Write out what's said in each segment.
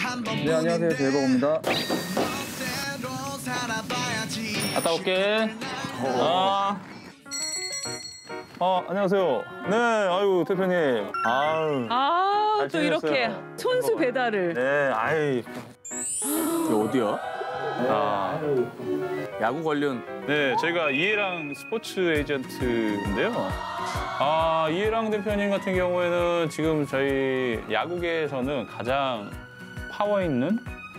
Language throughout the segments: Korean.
네, 안녕하세요. 제이버거입니다. 갔다 올게. 안녕하세요. 네, 아유, 대표님. 아유. 잘 또 이렇게 지냈어요? 손수 배달을. 네, 아이. 이게 어디야? 야구 관련. 네, 저희가 이해랑 스포츠 에이전트인데요. 이해랑 대표님 같은 경우에는 지금 저희 야구계에서는 가장 파워 있는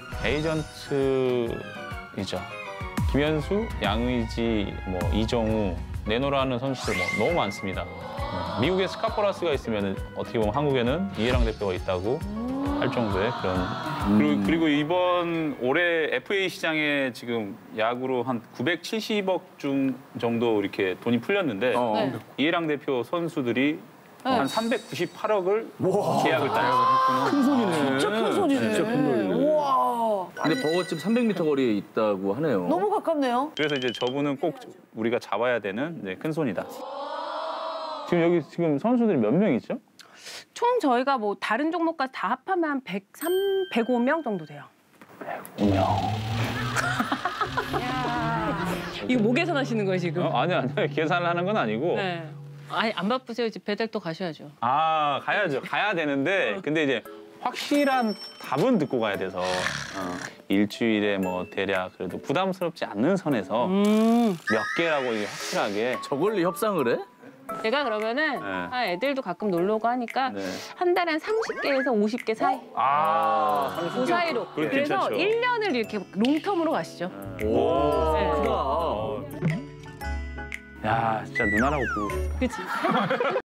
에이전트이죠. 김현수, 양의지, 이정우, 내노라는 선수들 너무 많습니다. 미국에 스카포라스가 있으면 어떻게 보면 한국에는 이해랑 대표가 있다고 할 정도의 그런. 그리고 이번 올해 FA 시장에 지금 야구로 한 970억 정도 이렇게 돈이 풀렸는데 네. 이해랑 대표 선수들이 한 398억을 계약을 따서 했구나. 큰 손이네. 진짜 큰 손이네. 진짜 큰 돈이네. 우와. 근데 버거집 300m 거리에 있다고 하네요. 너무 가깝네요. 그래서 이제 저분은 꼭 우리가 잡아야 되는 큰 손이다. 지금 여기 선수들이 몇 명 있죠? 총 저희가 다른 종목까지 다 합하면 한 105명 정도 돼요. 105명. 이거 뭐 계산하시는 거예요, 지금? 아니요. 계산을 하는 건 아니고. 네. 아니 안 바쁘세요? 이제 배달 또 가셔야죠. 가야죠. 가야 되는데 근데 이제 확실한 답은 듣고 가야 돼서 일주일에 대략 그래도 부담스럽지 않는 선에서 몇 개라고 이게 확실하게. 저걸로 협상을 해? 제가 그러면은 애들도 가끔 놀러 오고 하니까 네. 한 달에 한 30개에서 50개 사이. 그 사이로. 그래서 괜찮죠. 1년을 이렇게 롱텀으로 가시죠. 오, 네. 크다. 야, 진짜 누나라고 부르고 싶다. 그치?